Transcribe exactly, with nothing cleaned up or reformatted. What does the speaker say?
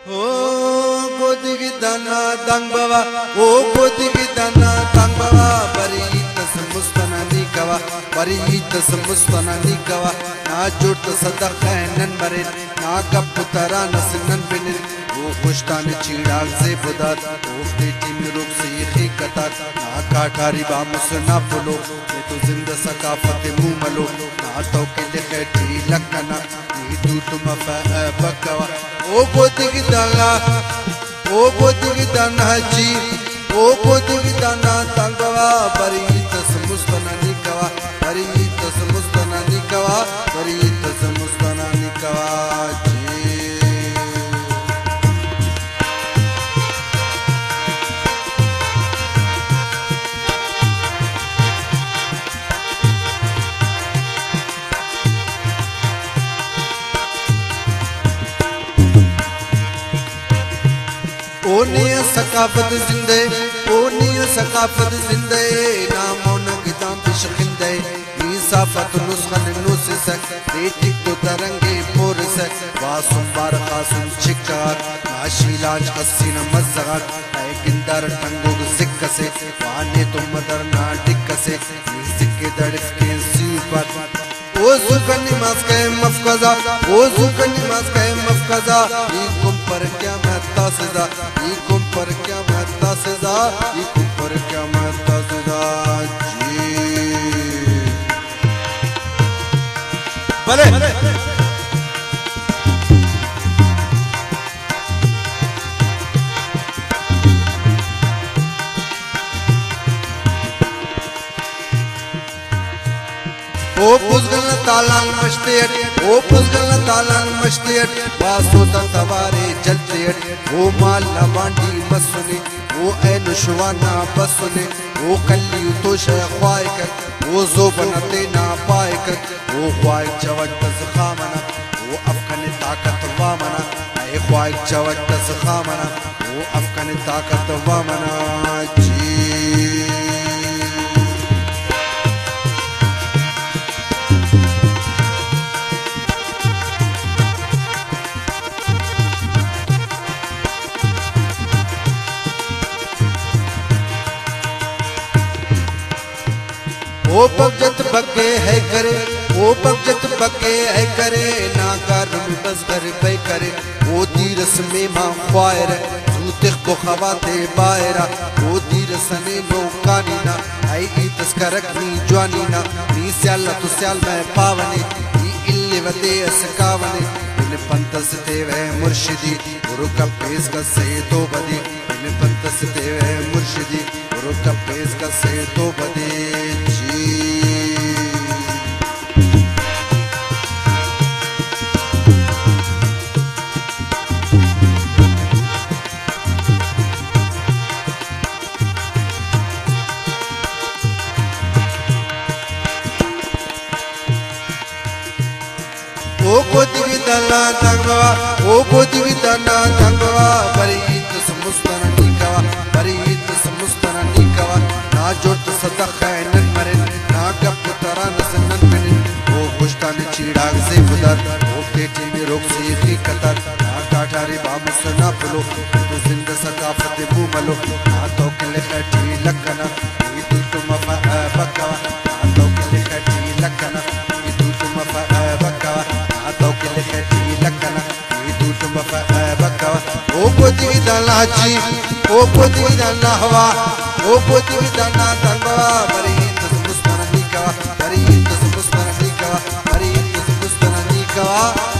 O godigi dana dang bawa, o godigi dana dang bawa, bari tas mustana nikawa, bari tas mustana nikawa, na jurt sadaq nan marin, na kaputara nasnan binin, o khushtan chirag se budat, o teti miruk se yekhi katar, na kathari ba musna fulo, ye to zinda sakafat muh malo, na to ke likhti lakana, ni tu tum fa bakawa. O godigi dana, o godigi dana ji, o godigi dana tangbawa, bari tas mustana nikawa, bari tas mustana nikawa, bari tas mustana nikawa ji. ओ निया सकाफत जिंदे, ओ निया सकाफत जिंदे, नामो नगदाम बिशखिंदे, नीसाफत नुस्खन नुसिसक, retic तो तरंगे पोरसक, वासुम बार खासुम चिकार, नाशीलाज हसीन मज़गार, ऐकिंदर टंगोग जिक्कसे, वाने तो मदर ना डिक्कसे, जिक्के दड़िफ के सीपर, ओ सुकनी मास्के मफकजा, ओ सुकनी मास्के मफकजा, इकुम पर क्या महत्ता सजा, इकुम पर क्या महत्ता सजा, इकुम पर क्या महत्ता सजा जी। भले ओ पुज़गल तालान मश्तेट, ओ पुज़गल तालान मश्तेट, वासो तवारे जलतेट, ओ माल लबांडी मसुने, ओ ऐ नुशवाना बसुने, ओ कल्ली तो शख्वाइक, ओ ज़ोबनते ना पाइक, ओ ख्वाइक चवट ज़खामना, ओ अफकन ताकत वामना, ऐ ख्वाइक चवट ज़खामना, ओ अफकन ताकत वामना जी। ओ बगजत बगे है करे, ओ बगजत बगे है करे, ना कर बस घर पे करे, ओ तीरस में मां ख्वायर, तू तिख को खवाते बायरा, ओ तीरस ने नो कानीना, आई ई तस्करक नी जवानीना, नी स्याल तो स्याल मैं पावने, नी इल्ले वदे असकावने, इन पंतस देवे मुर्शिदी, गुरु का पेश का से तो बदी, इन पंतस देवे मुर्शिदी, गुरु का पेश का से तो बदी जी। ओ गोदिगी दना तंगवा, ओ गोदिगी दना तंगवा, बरी तस मुस्तना निकावा, बरी तस मुस्तना निकावा, ना जोत सदख नन मरन, ना गप तरा नसनन बिन, ओ खुशतान चीड़ाग से बुदर, ओ पेटी में रोक से यकी कतर, ना काठारी बाम सुना पुलो, तो जिंद सकाफत मुँह मलो, ना तो किले खटी लकना, ये तू तुम बकावा, ना तो किले खटी लकना, ये तू तुम बकावा, तो के लिखती लकना, ये तू तुम बकावा, ओ गोदिगी दना जी, ओ गोदिगी दना हवा, ओ गोदिगी दना तंगवा, बरी तस मुस्तना निकावा, बरी तस मुस्तना निकावा, बरी तस मुस्तना निकावा।